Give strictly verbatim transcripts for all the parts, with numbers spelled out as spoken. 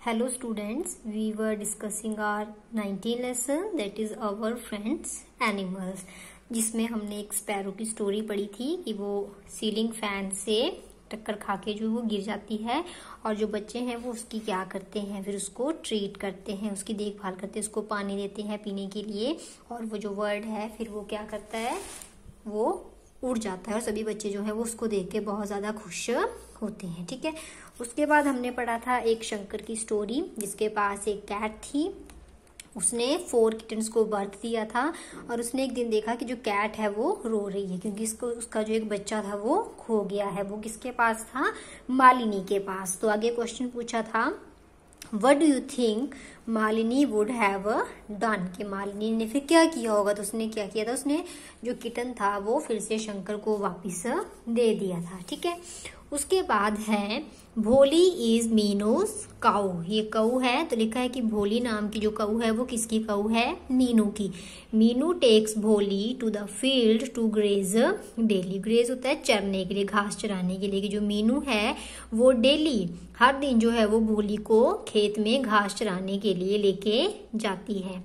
Hello students, we were discussing our nineteenth lesson that is our friends animals, जिसमें हमने एक sparrow की story पढ़ी थी कि वो सीलिंग फैन से टक्कर खा के जो वो गिर जाती है और जो बच्चे हैं वो उसकी क्या करते हैं, फिर उसको ट्रीट करते हैं, उसकी देखभाल करते हैं, उसको पानी देते हैं पीने के लिए और वो जो वर्ड है फिर वो क्या करता है, वो उड़ जाता है और सभी बच्चे जो है वो उसको देख के बहुत ज़्यादा खुश होते हैं। ठीक है, उसके बाद हमने पढ़ा था एक शंकर की स्टोरी जिसके पास एक कैट थी। उसने फोर किटन्स को बर्थ दिया था और उसने एक दिन देखा कि जो कैट है वो रो रही है क्योंकि इसको उसका जो एक बच्चा था वो खो गया है। वो किसके पास था? मालिनी के पास। तो आगे क्वेश्चन पूछा था What do you think Malini would have done, कि मालिनी ने फिर क्या किया होगा। तो उसने क्या किया था, उसने जो किटन था वो फिर से शंकर को वापस दे दिया था। ठीक है, उसके बाद है भोली इज मीनूज काऊ। ये काऊ है तो लिखा है कि भोली नाम की जो काऊ है वो किसकी काऊ है? मीनू की। Meenu takes Bholi to the field to graze daily. Graze होता है चरने के लिए, घास चराने के लिए। कि जो मीनू है वो डेली हर दिन जो है वो भोली को खेत में घास चराने के लिए लेके जाती है।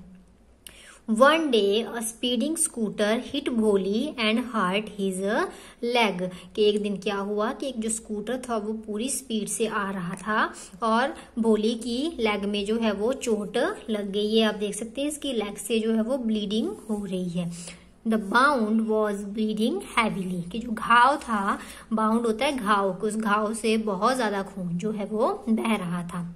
One day a speeding scooter hit Bholi and hurt his leg. कि एक दिन क्या हुआ कि एक जो स्कूटर था वो पूरी स्पीड से आ रहा था और भोली की लेग में जो है वो चोट लग गई है। आप देख सकते हैं इसकी लेग से जो है वो ब्लीडिंग हो रही है। The bound was bleeding heavily. कि जो घाव था, बाउंड होता है घाव, उस घाव से बहुत ज्यादा खून जो है वो बह रहा था।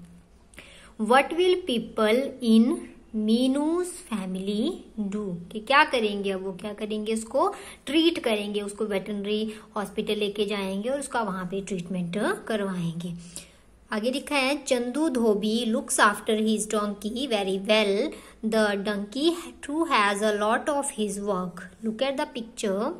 What will people in Meenu's family do, कि क्या करेंगे, अब वो क्या करेंगे, इसको ट्रीट करेंगे, उसको वेटरनरी हॉस्पिटल लेके जाएंगे और उसका वहां पे ट्रीटमेंट करवाएंगे। आगे लिखा है Chandu dhobi looks after his donkey very well, the donkey too has a lot of his work, look at the picture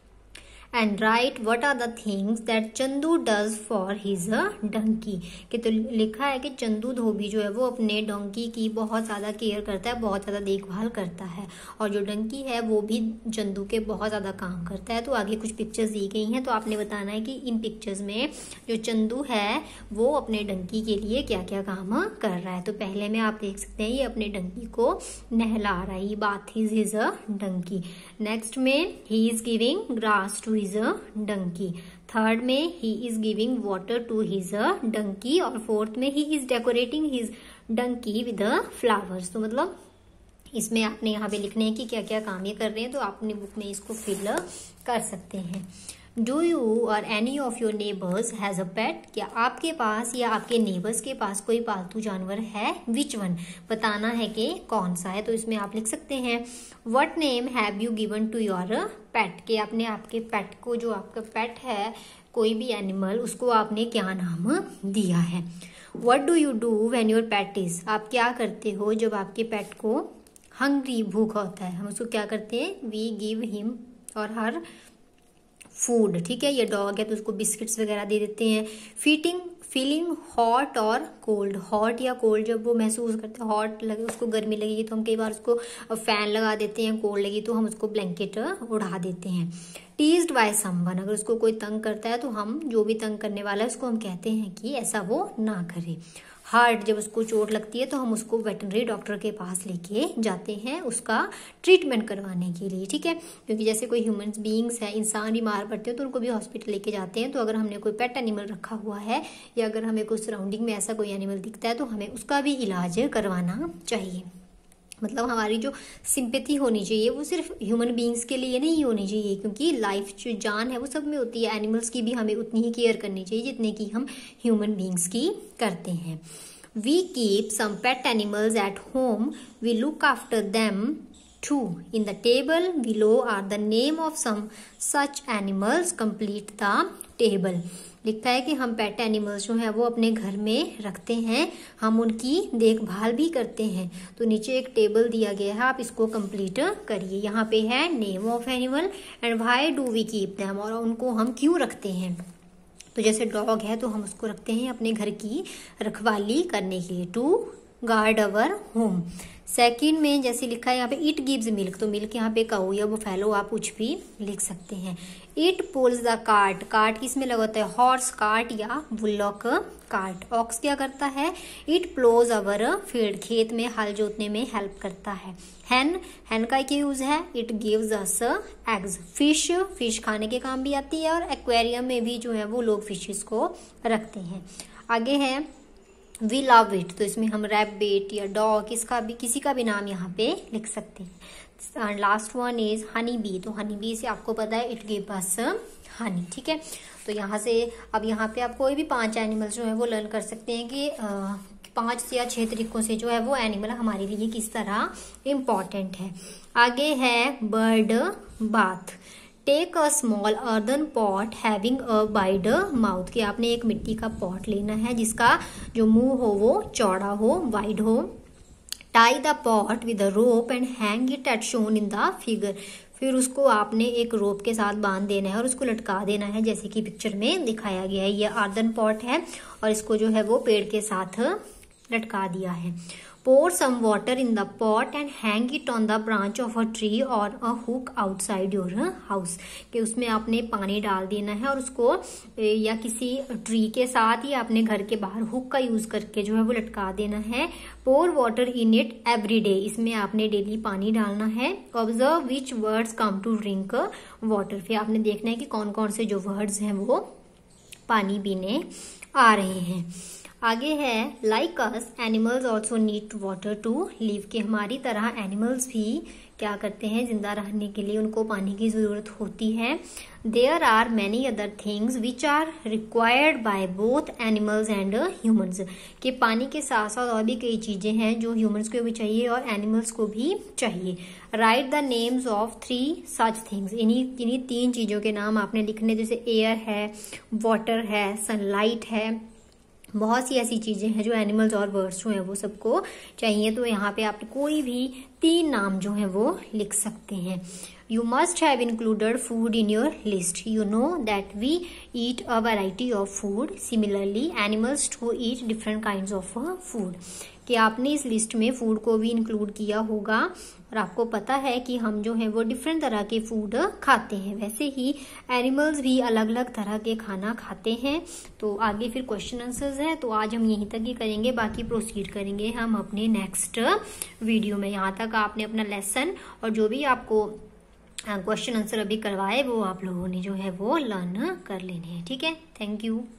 and write what are the things that Chandu does for his donkey. कि तो लिखा है कि चंदू धोबी जो है वो अपने डोंकी की बहुत ज्यादा केयर करता है, बहुत ज्यादा देखभाल करता है और जो डंकी है वो भी चंदू के बहुत ज्यादा काम करता है। तो आगे कुछ पिक्चर्स दी गई हैं तो आपने बताना है कि इन पिक्चर्स में जो चंदू है वो अपने डंकी के लिए क्या क्या काम कर रहा है। तो पहले में आप देख सकते हैं ये अपने डंकी को नहला रहा है, bath is his donkey. Next में he is giving grass to his donkey. Third में he is giving water to his donkey और फोर्थ में he is decorating his donkey with flowers. तो मतलब इसमें आपने यहाँ पे लिखने हैं कि क्या क्या काम ये कर रहे हैं, तो आप अपनी बुक में इसको फिल कर सकते हैं। Do you or any of your neighbours has a pet, क्या आपके पास या आपके नेबर्स के पास कोई पालतू जानवर है? विच वन, बताना है कि कौन सा है। तो इसमें आप लिख सकते हैं what name have you given to your pet, के आपने आपके पेट को, जो आपका पेट है कोई भी एनिमल, उसको आपने क्या नाम दिया है। What do you do when your pet is, आप क्या करते हो जब आपके पेट को हंग्री, भूखा होता है, हम उसको क्या करते हैं, वी गिव हिम और हर फूड। ठीक है, ये डॉग है तो उसको बिस्किट्स वगैरह दे देते हैं। फीटिंग फीलिंग हॉट और कोल्ड, हॉट या कोल्ड जब वो महसूस करते हैं, हॉट लगे उसको गर्मी लगेगी तो हम कई बार उसको फैन लगा देते हैं, कोल्ड लगी तो हम उसको ब्लैंकेट उड़ा देते हैं। टीज्ड बाय समवन, अगर उसको कोई तंग करता है तो हम, जो भी तंग करने वाला है उसको हम कहते हैं कि ऐसा वो ना करे। हार्ट, जब उसको चोट लगती है तो हम उसको वेटरनरी डॉक्टर के पास लेके जाते हैं उसका ट्रीटमेंट करवाने के लिए। ठीक है, क्योंकि जैसे कोई ह्यूमन बीइंग्स है, इंसान बीमार पड़ते हैं तो उनको भी हॉस्पिटल लेके जाते हैं। तो अगर हमने कोई पेट एनिमल रखा हुआ है या अगर हमें कोई सराउंडिंग में ऐसा कोई एनिमल दिखता है तो हमें उसका भी इलाज करवाना चाहिए। मतलब हमारी जो सिंपैथी होनी चाहिए वो सिर्फ ह्यूमन बीइंग्स के लिए नहीं होनी चाहिए, क्योंकि लाइफ जो जान है वो सब में होती है। एनिमल्स की भी हमें उतनी ही केयर करनी चाहिए जितने की हम ह्यूमन बीइंग्स की करते हैं। We keep some pet animals at home, we look after them too. In the table below are the name of some such animals, complete the table. लिखता है कि हम पेट एनिमल्स जो है वो अपने घर में रखते हैं, हम उनकी देखभाल भी करते हैं। तो नीचे एक टेबल दिया गया है, आप इसको कंप्लीट करिए। यहाँ पे है name of animal and why do we keep them, और उनको हम क्यों रखते हैं। तो जैसे डॉग है तो हम उसको रखते हैं अपने घर की रखवाली करने के लिए, to guard our home. Second में जैसे लिखा है यहाँ पे इट गिव्स मिल्क, तो मिल्क यहाँ पे काऊ या बुफेलो आप कुछ भी लिख सकते हैं। It pulls the cart, cart किस में लगा होता है, हॉर्स कार्ट या बुलॉक कार्ट। ऑक्स क्या करता है, इट प्लोज अवर फील्ड, खेत में हल जोतने में हेल्प करता है। हैन, हैन का क्या यूज है, it gives us eggs. Fish, fish खाने के काम भी आती है और एक्वेरियम में भी जो है वो लोग फिशेस को रखते हैं। आगे है वी लव इट, तो इसमें हम रैबिट या डॉग किसका भी किसी का भी नाम यहाँ पे लिख सकते हैं। Last one is honey bee, तो हनी बी से आपको पता है इट गिव अस हनी, ठीक है। तो यहाँ से अब यहाँ पे आप कोई भी पांच एनिमल्स जो है वो लर्न कर सकते हैं कि आ, पांच से या छह तरीकों से जो है वो एनिमल हमारे लिए किस तरह इम्पोर्टेंट है। आगे है bird bath. Take a small earthen pot having a wide mouth, कि आपने एक मिट्टी का पॉट लेना है जिसका जो मुंह हो वो चौड़ा हो, वाइड हो। Tie the pot with a rope and hang it at shown in the figure, फिर उसको आपने एक रोप के साथ बांध देना है और उसको लटका देना है जैसे कि पिक्चर में दिखाया गया है। ये अर्दन पॉट है और इसको जो है वो पेड़ के साथ लटका दिया है। Pour some water in the pot and hang it on the branch of a tree or a hook outside your house, कि उसमें आपने पानी डाल देना है और उसको या किसी ट्री के साथ या अपने घर के बाहर हुक का यूज करके जो है वो लटका देना है। Pour water in it every day, इसमें आपने डेली पानी डालना है। Observe which words come to drink water, फिर आपने देखना है कि कौन कौन से जो वर्ड्स हैं वो पानी पीने आ रहे हैं। आगे है like us animals also need water to live, कि हमारी तरह एनिमल्स भी क्या करते हैं, जिंदा रहने के लिए उनको पानी की जरूरत होती है। There are many other things which are required by both animals and humans, कि पानी के साथ साथ और भी कई चीजें हैं जो ह्यूमंस को भी चाहिए और एनिमल्स को भी चाहिए। Write the names of three such things, इन्हीं इन्हीं तीन चीजों के नाम आपने लिखने, जैसे एयर है, वाटर है, सनलाइट है, बहुत सी ऐसी चीजें हैं जो एनिमल्स और बर्ड्स जो हैं वो सबको चाहिए। तो यहाँ पे आप कोई भी तीन नाम जो हैं वो लिख सकते हैं। You must have included food in your list. You know that we eat a variety of food. Similarly, animals too eat different kinds of food. कि आपने इस लिस्ट में फूड को भी इंक्लूड किया होगा और आपको पता है कि हम जो है वो डिफरेंट तरह के फूड खाते हैं, वैसे ही एनिमल्स भी अलग अलग तरह के खाना खाते हैं। तो आगे फिर क्वेश्चन आंसर्स है, तो आज हम यहीं तक ही करेंगे, बाकी प्रोसीड करेंगे हम अपने नेक्स्ट वीडियो में। यहाँ तक आपने अपना लेसन और जो भी आपको क्वेश्चन आंसर अभी करवाए वो आप लोगों ने जो है वो लर्न कर लेने हैं, ठीक है। Thank you.